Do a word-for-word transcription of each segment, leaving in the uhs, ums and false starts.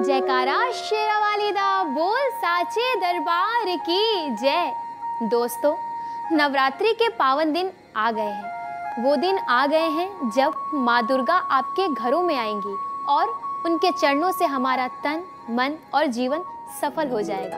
जयकारा शेरा वाली दा बोल साचे दरबार की जय। दोस्तों, नवरात्रि के पावन दिन आ गए हैं। वो दिन आ गए हैं जब माँ दुर्गा आपके घरों में आएंगी और उनके चरणों से हमारा तन, मन और जीवन सफल हो जाएगा।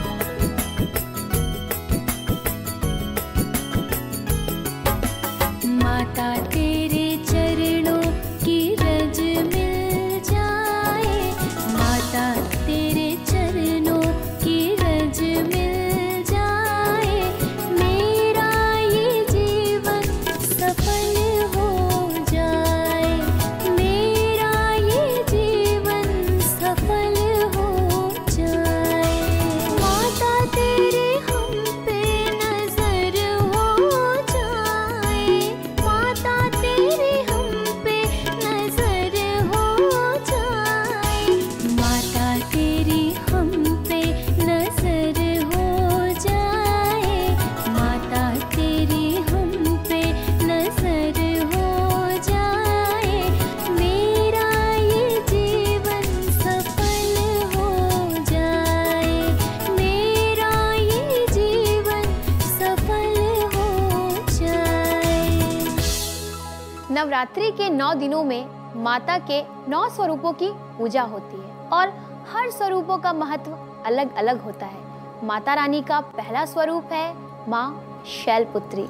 माता तेरे चरणों की रज मिल जाए, माता तेरे चरणों की रज मिल जाए, मेरा ये जीवन सफल हो जाए, मेरा ये जीवन सफल हो जाए। माता तेरे हम पे नजर हो जाए, माता तेरे हम पे नजर हो जाए, माता तेरी हम पे नजर हो जाए, माता तेरी हम पे नजर हो जाए, मेरा ये जीवन सफल हो जाए, मेरा ये जीवन सफल हो जाए। नवरात्रि के नौ दिनों में माता के नौ स्वरूपों की पूजा होती है और हर स्वरूपों का महत्व अलग अलग होता है। माता रानी का पहला स्वरूप है माँ शैलपुत्री।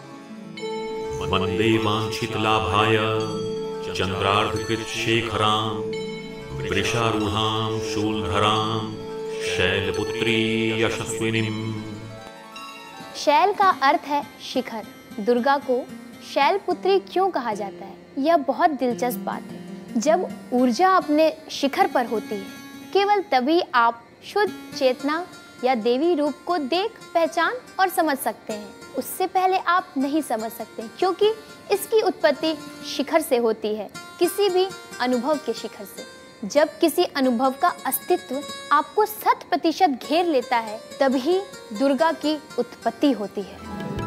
वंदे वाञ्छितलाभाय चंद्रार्धकृत शेखरां वृषारूढां शूलधरां शैलपुत्री यशस्विनीं। शैल का अर्थ है शिखर। दुर्गा को शैलपुत्री क्यों कहा जाता है, यह बहुत दिलचस्प बात है। जब ऊर्जा अपने शिखर पर होती है, केवल तभी आप शुद्ध चेतना या देवी रूप को देख, पहचान और समझ सकते हैं। उससे पहले आप नहीं समझ सकते, क्योंकि इसकी उत्पत्ति शिखर से होती है, किसी भी अनुभव के शिखर से। जब किसी अनुभव का अस्तित्व आपको शत प्रतिशत घेर लेता है, तभी दुर्गा की उत्पत्ति होती है।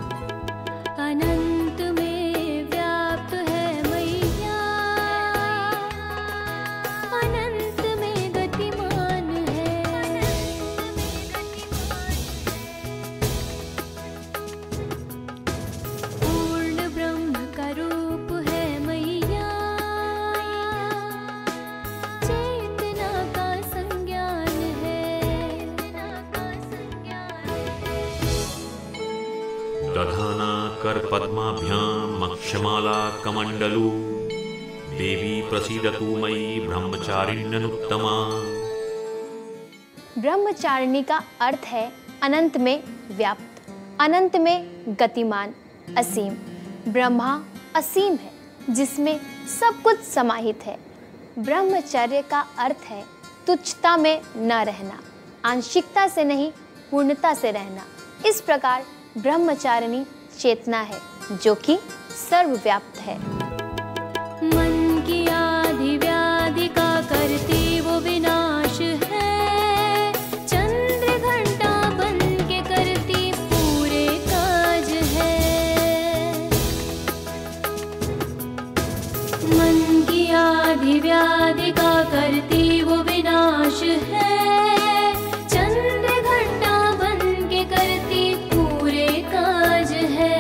अनंत में व्याप्त है मैया, अनंत में गतिमान है, पूर्ण ब्रह्म का रूप है मैया, चेतना का संज्ञान है, दधाना कर पद्माभ्याम अक्षमाला कमंडलू देवी प्रसीदतु मयि ब्रह्मचारिण्यनुत्तमा। ब्रह्मचारिणी का अर्थ है अनंत में व्याप्त, अनंत में गतिमान, असीम। ब्रह्मा असीम है, जिसमें सब कुछ समाहित है। ब्रह्मचर्य का अर्थ है तुच्छता में न रहना, आंशिकता से नहीं, पूर्णता से रहना। इस प्रकार ब्रह्मचारिणी चेतना है जो कि सर्वव्याप्त है। मन की आदि व्याधि का करती वो विनाश है, चंद्र घंटा बन के करती पूरे काज है। मन की आदि व्याधि का करती वो विनाश है, चंद्र घंटा बन के करती पूरे काज है।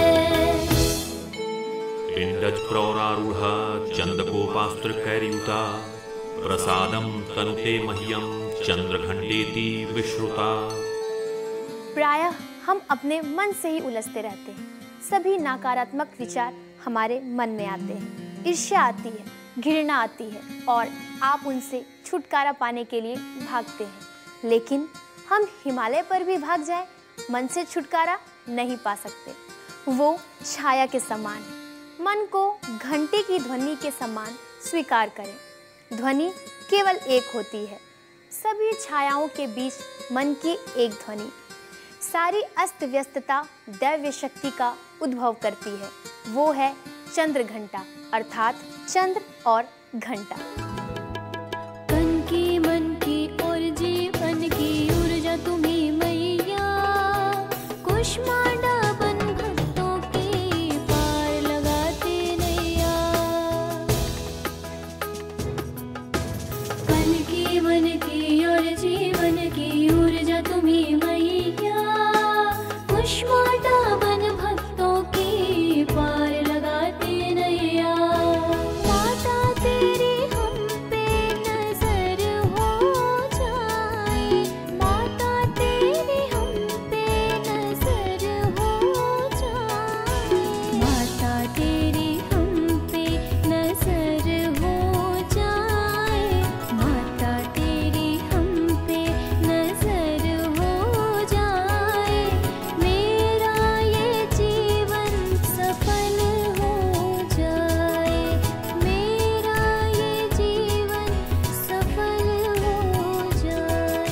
पिंडज प्रौरारूढ़ा चंदकोपास्त्रकैर्युता प्रसादं तनुते मह्यं चंद्रघंटेति विश्रुता। प्रायः हम अपने मन से ही उलझते रहते हैं। सभी नकारात्मक विचार हमारे मन में आते हैं। ईर्ष्या आती है, घृणा आती है और आप उनसे छुटकारा पाने के लिए भागते हैं। लेकिन हम हिमालय पर भी भाग जाएं, मन से छुटकारा नहीं पा सकते। वो छाया के समान है। मन को घंटे की ध्वनि के समान स्वीकार करें। ध्वनि केवल एक होती है। सभी छायाओं के बीच मन की एक ध्वनि सारी अस्त व्यस्तता दैव्य शक्ति का उद्भव करती है। वो है चंद्र घंटा, अर्थात चंद्र और घंटा। तन की, मन की और जीवन की ऊर्जा तुम्ही मैया, कुष्मांडा बन भक्तों की पार लगाते नैया। तन की, मन ऊर्जा तुम्ही मैया, कुष्मांडा बन भक्तों की पार लगाते नैया। माता तेरी हम पे नजर हो जाए, माता तेरी हम पे नजर हो जाए, माता तेरी हम पे नजर हो जाए, माता तेरी हम पे नजर हो जाए। मेरा ये जीवन सफल हो जाए, मेरा ये जीवन सफल हो जाए।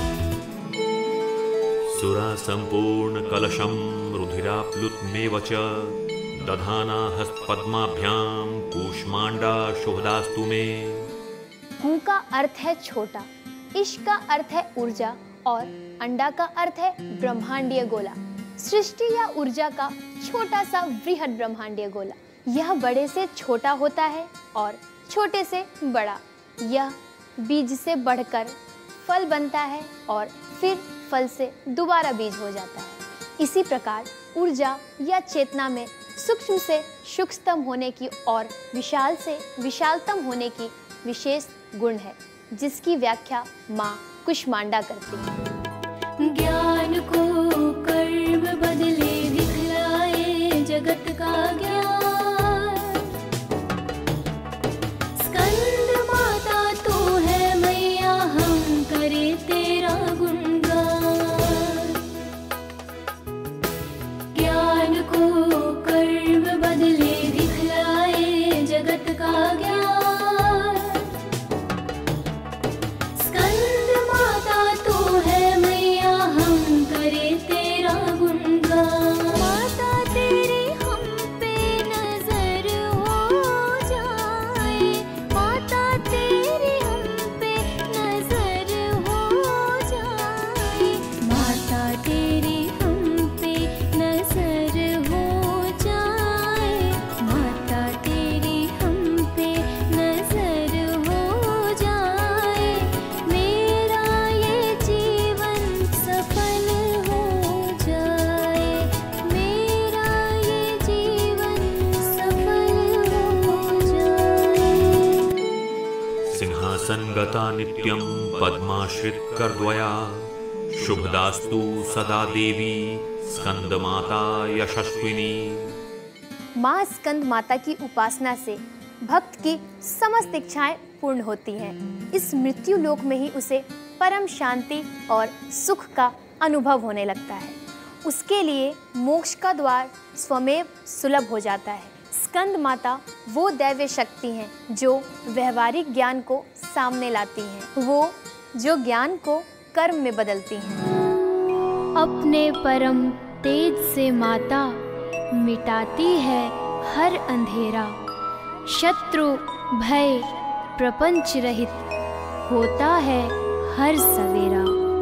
सुरा संपूर्ण कलशम रुधिराप्लुतमेव च दधाना हस्तपद्माभ्याम कूष्मांडा शुभदास्तु मे। कू का अर्थ है छोटा, इश का अर्थ है ऊर्जा और अंडा का अर्थ है ब्रह्मांडीय गोला। सृष्टि या ऊर्जा का छोटा सा वृहद ब्रह्मांडीय गोला, यह बड़े से छोटा होता है और छोटे से बड़ा। यह बीज से बढ़कर फल बनता है और फिर फल से दोबारा बीज हो जाता है। इसी प्रकार ऊर्जा या चेतना में सूक्ष्म से सूक्ष्मतम होने की और विशाल से विशालतम होने की विशेष गुण है, जिसकी व्याख्या माँ कुष्मांडा करती है। ज्ञान को कर्म बदले दिखलाए जगत का ज्ञान, स्कंद माता तू है मैया, हम करे तेरा गुणगान। ज्ञान को कर्म बदले दिखलाए जगत का ज्ञान, स्कंद माता तू है मैया, हम करे तेरा गुणगान। माता तेरी हम पे नजर हो जाए, माता तेरी हम पे नजर हो जाए, माता तेरी हम पे नजर हो जाए, माता तेरी हम पे नजर हो जाए। मेरा ये जीवन सफल हो जाए, मेरा ये जीवन सफल हो जाए। सिंहासन गता नित्यम पद्माश्रित करद्वया शुभदास्तु सदा देवी स्कंदमाता यशस्विनी। माँ स्कंद माता की उपासना से भक्त की समस्त इच्छाएं पूर्ण होती हैं। इस मृत्यु लोक में ही उसे परम शांति और सुख का अनुभव होने लगता है। उसके लिए मोक्ष का द्वार स्वमेव सुलभ हो जाता है। स्कंद माता वो दैव्य शक्ति हैं जो व्यवहारिक ज्ञान को सामने लाती हैं, वो जो ज्ञान को कर्म में बदलती हैं। अपने परम तेज से माता मिटाती है हर अंधेरा, शत्रु भय प्रपंच रहित होता है हर सवेरा।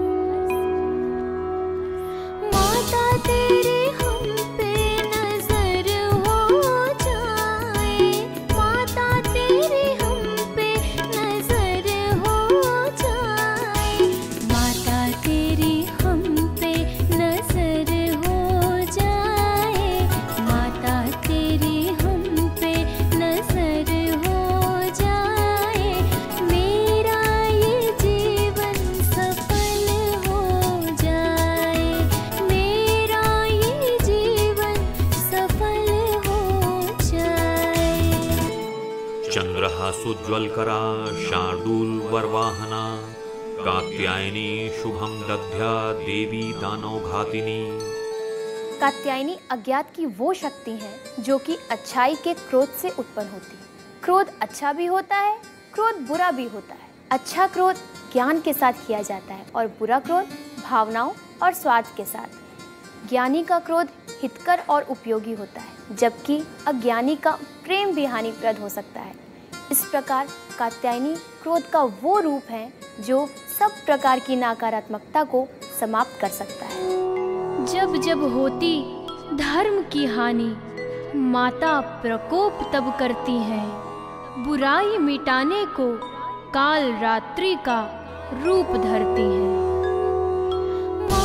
माता तेरी हम पे नजर हो जाए, माता तेरी हम पे नजर हो जाए, माता तेरी हम पे नजर हो जाए, माता तेरी हम पे नजर हो जाए। मेरा ये जीवन सफल हो जाए, मेरा ये जीवन सफल हो जाए। चंद्रहा सुज्ज्वलकरा शार्दूल वरवाहना कात्यायनी शुभम दध्या देवी दानव घातिनी। कात्यायनी अज्ञात की वो शक्ति है जो कि अच्छाई के क्रोध से उत्पन्न होती है। क्रोध अच्छा भी होता है, क्रोध बुरा भी होता है। अच्छा क्रोध ज्ञान के साथ किया जाता है और बुरा क्रोध भावनाओं और स्वार्थ के साथ। ज्ञानी का क्रोध हितकर और उपयोगी होता है, जबकि अज्ञानी का प्रेम भी हानिप्रद हो सकता है। इस प्रकार कात्यायनी क्रोध का वो रूप है जो सब प्रकार की नकारात्मकता को समाप्त कर सकता है। जब जब होती धर्म की हानि, माता प्रकोप तब करती हैं, बुराई मिटाने को काल रात्रि का रूप धरती हैं।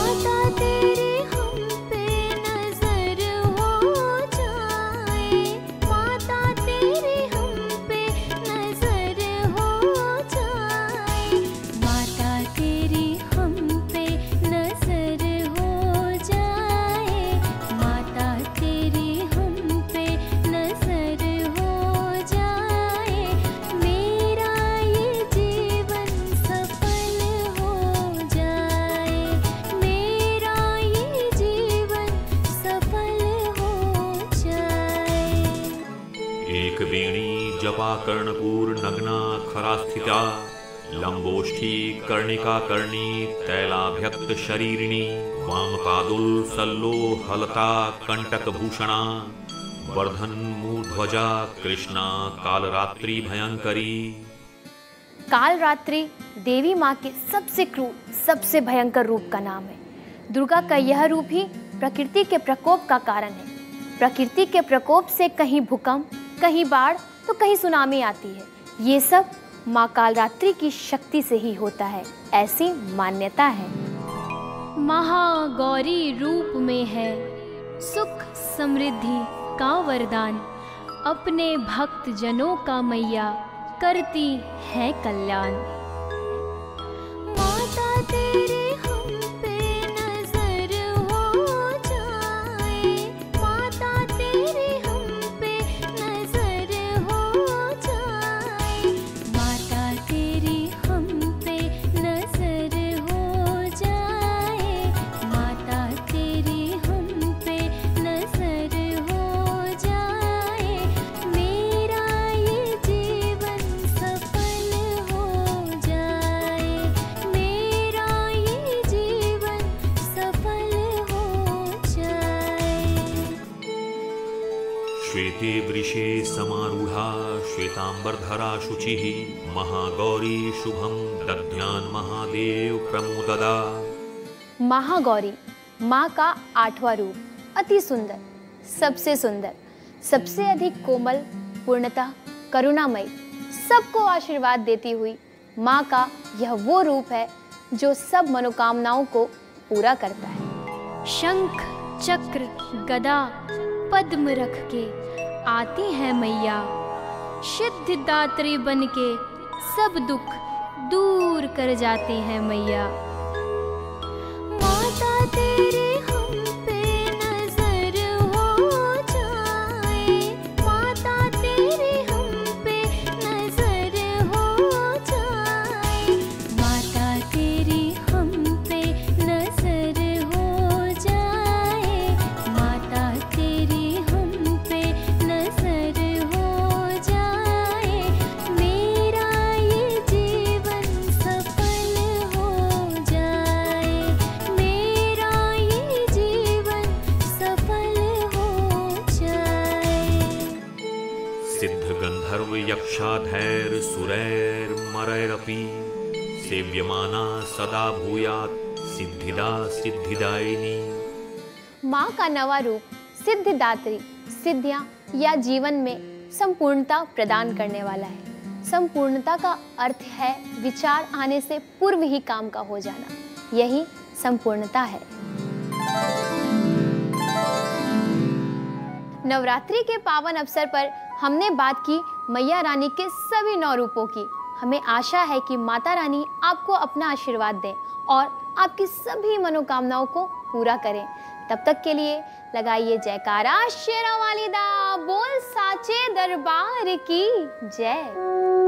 कर्णपूर नग्ना खरास्थिता लंबोष्ठी कर्णिका कर्णी तैलाभ्यक्त शरीरिणी वामपादुल सल्लो हलता कंटक भूषणा वर्धन मूर्ध्वजा कृष्णा कालरात्रि भयंकरी। कालरात्रि देवी माँ के सबसे क्रूर, सबसे भयंकर रूप का नाम है। दुर्गा का यह रूप ही प्रकृति के प्रकोप का कारण है। प्रकृति के प्रकोप से कहीं भूकंप, कहीं बाढ़ तो कहीं सुनामी आती है। ये सब माँ कालरात्रि की शक्ति से ही होता है, ऐसी मान्यता है। महागौरी रूप में है सुख समृद्धि का वरदान, अपने भक्त जनों का मैया करती है कल्याण। माता तेरे हम पे नजर हो जाए, माता तेरे हम पे नजर हो जाए, माता तेरे हम पे नजर हो जाए, माता तेरे हम पे नजर हो जाए, मेरा ये जीवन सफल हो जाए, मेरा ये जीवन सफल हो जाए। श्वेते वृषे समारूढ़ा श्वेतांबरधरा शुचिः महागौरी शुभम दध्यान महादेव प्रमोददा। महागौरी माँ का आठवां रूप, अति सुंदर, सबसे सुंदर, सबसे अधिक कोमल, पूर्णतः करुणामयी, सबको आशीर्वाद देती हुई माँ का यह वो रूप है जो सब मनोकामनाओं को पूरा करता है। शंख चक्र गदा पद्म रख के आती है मैया, सिद्धिदात्री बन के सब दुख दूर कर जाती है मैया। माता तेरे हम पे नजर हो जाए, माता तेरे हम पे नजर हो जाए, माता तेरे हम पे नजर हो जाए, माता तेरे हम पे नजर हो जाए, मेरा ये जीवन सफल हो जाए, मेरा ये जीवन सफल हो जाए। सिद्ध गंधर्व यक्षाधैर सुरैर मरैरपि सेव्यमाना सदा भूयात् सिद्धिदा सिद्धिदायिनी। माँ का नवा रूप सिद्धिदात्री, सिद्धियाँ या जीवन में संपूर्णता प्रदान करने वाला है। संपूर्णता का अर्थ है विचार आने से पूर्व ही काम का हो जाना, यही संपूर्णता है। नवरात्रि के पावन अवसर पर हमने बात की मैया रानी के सभी नौ रूपों की। हमें आशा है कि माता रानी आपको अपना आशीर्वाद दें और आपकी सभी मनोकामनाओं को पूरा करें। तब तक के लिए लगाइए जयकारा शेरा वाली दा, बोल साचे दरबार की जय।